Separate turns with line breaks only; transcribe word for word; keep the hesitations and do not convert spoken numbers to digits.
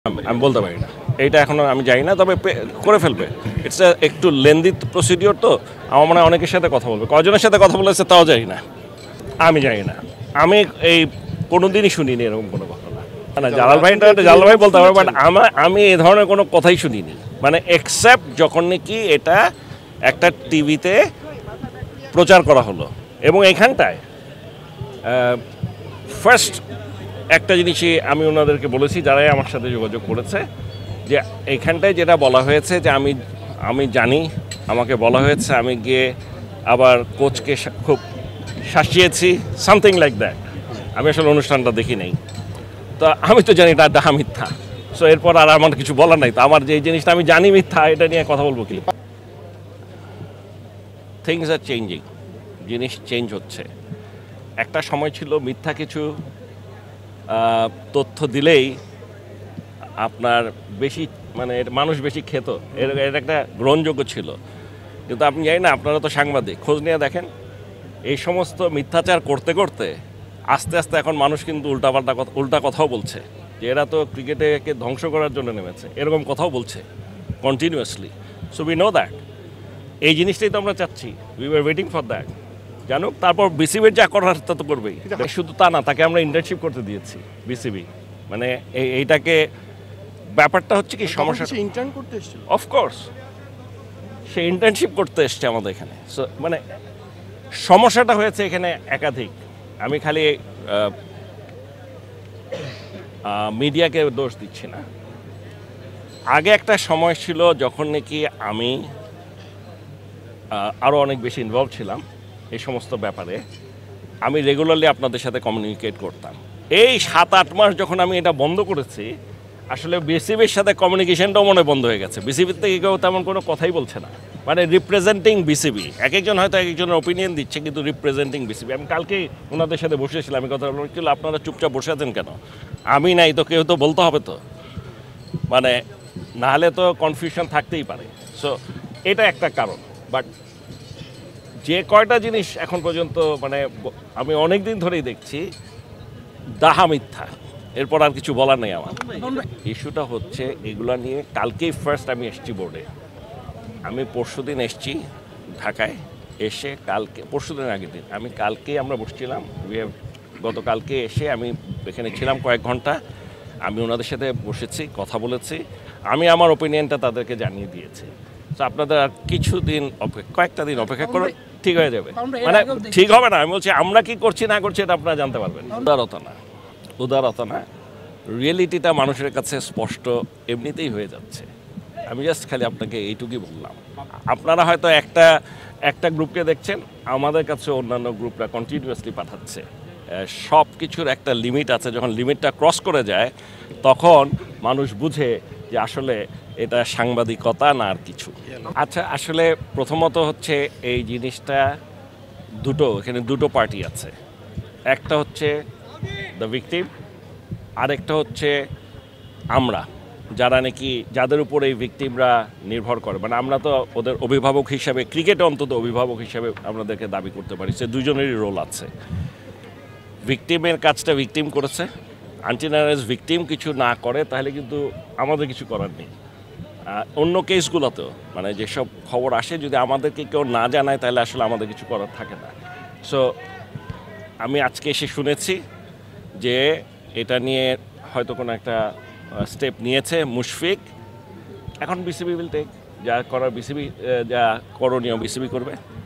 আমি বলতে পারি না, এইটা এখনো আমি জানি না, তবে করে ফেলবে। ইটস একটু লেন্দি প্রসিডিওর, তো আমার মনে হয় অনেকের সাথে কথা বলবে, কজনের সাথে কথা বলেছে তাও জানি না, আমি জানি না। আমি এই কোনোদিনই শুনিনি এরকম কোনো ঘটনা। না, জালাল ভাই জালাল ভাই বলতে পারবে, বাট আমার আমি এই ধরনের কোনো কথাই শুনিনি, মানে এক্সেপ্ট যখন নাকি এটা একটা টিভিতে প্রচার করা হলো। এবং এখানটায় ফার্স্ট একটা জিনিসই আমি ওনাদেরকে বলেছি, যারাই আমার সাথে যোগাযোগ করেছে, যে এখানটায় যেটা বলা হয়েছে যে আমি আমি জানি, আমাকে বলা হয়েছে আমি গিয়ে আবার কোচকে খুব শাসিয়েছি, সামথিং লাইক দ্যাট। আমি আসলে অনুষ্ঠানটা দেখি নাই, তো আমি তো জানি এটা ডাহা মিথ্যা। সো এরপর আর আমার কিছু বলার নাই। তো আমার যে জিনিসটা আমি জানি মিথ্যা, এটা নিয়ে কথা বলবো কি? থিংস আর চেঞ্জিং, জিনিস চেঞ্জ হচ্ছে। একটা সময় ছিল মিথ্যা কিছু তথ্য দিলেই আপনার বেশি, মানে মানুষ বেশি খেত, এর এটা একটা গ্রহণযোগ্য ছিল। কিন্তু আপনি জানি না, আপনারা তো সাংবাদিক, খোঁজ নিয়ে দেখেন, এই সমস্ত মিথ্যাচার করতে করতে আস্তে আস্তে এখন মানুষ কিন্তু উল্টাপাল্টা কথা উল্টা কথাও বলছে, যে এরা তো ক্রিকেটকে ধ্বংস করার জন্য নেমেছে, এরকম কথাও বলছে continuously. So we know that. এই জিনিসটাই তো আমরা চাচ্ছি, we were waiting for that. জানুক, তারপর বিসিবির যা করার তা তো করবেই। শুধু তা না, তাকে আমরা ইন্টার্নশিপ করতে দিয়েছি বিসিবি। মানে এইটাকে ব্যাপারটা হচ্ছে কি, সমস্যা
ইন্টার্ন করতে এসেছিল,
অফকোর্স সে ইন্টার্নশিপ করতে এসছে আমাদের এখানে। সো মানে সমস্যাটা হয়েছে এখানে একাধিক। আমি খালি মিডিয়াকে দোষ দিচ্ছি না। আগে একটা সময় ছিল যখন নাকি আমি আরও অনেক বেশি ইনভলভ ছিলাম এই সমস্ত ব্যাপারে, আমি রেগুলারলি আপনাদের সাথে কমিউনিকেট করতাম। এই সাত আট মাস যখন আমি এটা বন্ধ করেছি, আসলে বিসিবির সাথে কমিউনিকেশনটাও মনে বন্ধ হয়ে গেছে। বিসিবির থেকে কেউ তেমন কোনো কথাই বলছে না, মানে রিপ্রেজেন্টিং বিসিবি। এক একজন হয়তো এক একজনের ওপিনিয়ন দিচ্ছে, কিন্তু রিপ্রেজেন্টিং বিসিবি। আমি কালকেই ওনাদের সাথে বসেছিলাম, আমি কথা বলছিল, আপনারা চুপচাপ বসে আছেন কেন? আমি নাই তো, কেউ তো বলতে হবে তো, মানে নাহলে তো কনফিউশন থাকতেই পারে। সো এটা একটা কারণ। বাট যে কয়টা জিনিস এখন পর্যন্ত, মানে আমি অনেক দিন ধরেই দেখছি ডাহা মিথ্যা, এরপর আর কিছু বলার নেই আমার। ইস্যুটা হচ্ছে এগুলো নিয়ে, কালকেই ফার্স্ট আমি এসছি বোর্ডে। আমি পরশু দিন এসছি ঢাকায়, এসে কালকে পরশু দিনের আগের দিন আমি কালকেই আমরা বসছিলাম, গতকালকে এসে আমি এখানে ছিলাম কয়েক ঘন্টা। আমি ওনাদের সাথে বসেছি, কথা বলেছি, আমি আমার ওপিনিয়নটা তাদেরকে জানিয়ে দিয়েছি। তো আপনাদের আর কিছুদিন অপেক্ষা, কয়েকটা দিন অপেক্ষা করে ঠিক হয়ে যাবে। মানে ঠিক হবে না, আমি বলছি আমরা কি করছি না করছি এটা আপনারা জানতে পারবেন। উদারতা না, উদারতা না, রিয়েলিটিটা মানুষের কাছে স্পষ্ট এমনিতেই হয়ে যাচ্ছে। আমি জাস্ট খালি আপনাকে এইটুকুই বললাম। আপনারা হয়তো একটা একটা গ্রুপকে দেখছেন, আমাদের কাছে অন্যান্য গ্রুপরা কন্টিনিউয়াসলি পাঠাচ্ছে। সব কিছুর একটা লিমিট আছে, যখন লিমিটটা ক্রস করে যায় তখন মানুষ বুঝে যে আসলে এটা সাংবাদিকতা না আর কিছু। আচ্ছা, আসলে প্রথমত হচ্ছে এই জিনিসটা দুটো, এখানে দুটো পার্টি আছে। একটা হচ্ছে দ্য ভিকটিম, আরেকটা হচ্ছে আমরা, যারা নাকি যাদের উপর এই ভিকটিমরা নির্ভর করে। মানে আমরা তো ওদের অভিভাবক হিসাবে, ক্রিকেটে অন্তত অভিভাবক হিসাবে আমাদেরকে দাবি করতে পারি, সে দুজনেরই রোল আছে। ভিকটিমের কাজটা ভিকটিম করেছে, আনটিনারাইজ ভিকটিম কিছু না করে তাহলে কিন্তু আমাদের কিছু করার নেই। অন্য কেসগুলোতেও মানে যেসব খবর আসে, যদি আমাদেরকে কেউ না জানায় তাহলে আসলে আমাদের কিছু করার থাকে না। সো আমি আজকে এসে শুনেছি যে এটা নিয়ে হয়তো কোনো একটা স্টেপ নিয়েছে মুশফিক। এখন বিসিবি উইল টেক, যা করার বিসিবি, যা করণীয় বিসিবি করবে।